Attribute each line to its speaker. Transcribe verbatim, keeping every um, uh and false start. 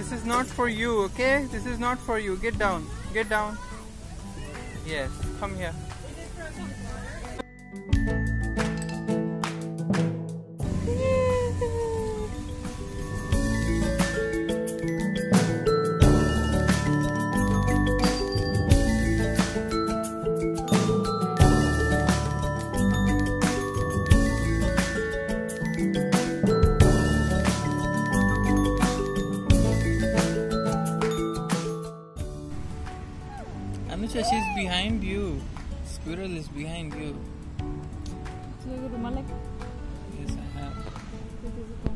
Speaker 1: This is not for you, okay? This is not for you. Get down. Get down. Yes, come here. Anusha, she's behind you. Squirrel is behind you. Yes, I have.